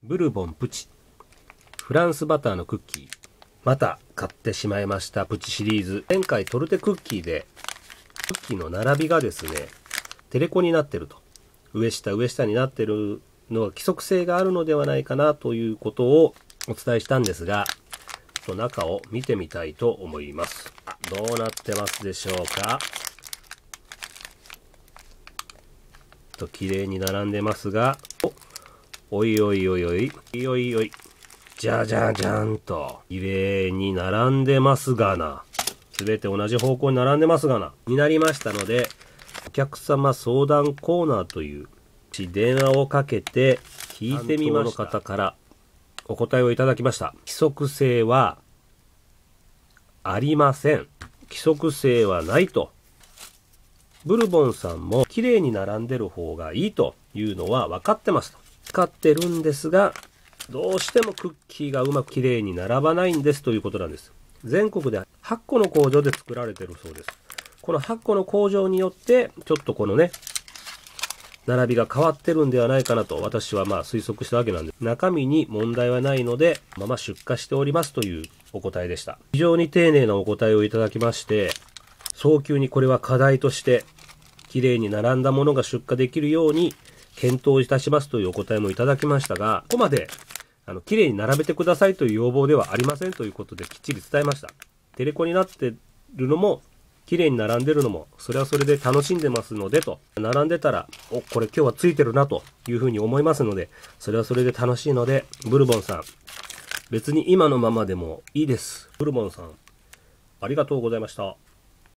ブルボンプチフランスバターのクッキー、また買ってしまいました。プチシリーズ、前回トルテクッキーでクッキーの並びがですねテレコになってると、上下になってるのは規則性があるのではないかなということをお伝えしたんですが、中を見てみたいと思います。どうなってますでしょうか。綺麗に並んでますが、おいおいおいおいおいおい、じゃじゃじゃんと綺麗に並んでますがな、すべて同じ方向に並んでますがなになりましたので、お客様相談コーナーという電話をかけて聞いてみました。担当の方からお答えをいただきました。規則性はありません。規則性はないと。ブルボンさんも綺麗に並んでる方がいいというのは分かってますと。分かってるんですが、どうしてもクッキーがうまく綺麗に並ばないんですということなんです。全国で8個の工場で作られてるそうです。この8個の工場によってちょっとこのね並びが変わってるんではないかなと私は推測したわけなんです。中身に問題はないので出荷しておりますというお答えでした。非常に丁寧なお答えをいただきまして、早急にこれは課題として綺麗に並んだものが出荷できるように検討いたしますというお答えもいただきましたが、ここまで綺麗に並べてくださいという要望ではありませんということできっちり伝えました。テレコになってるのも綺麗に並んでるのもそれはそれで楽しんでますのでと、並んでたらこれ今日はついてるなというふうに思いますので、それはそれで楽しいので、ブルボンさん別に今のままでもいいです。ブルボンさんありがとうございました。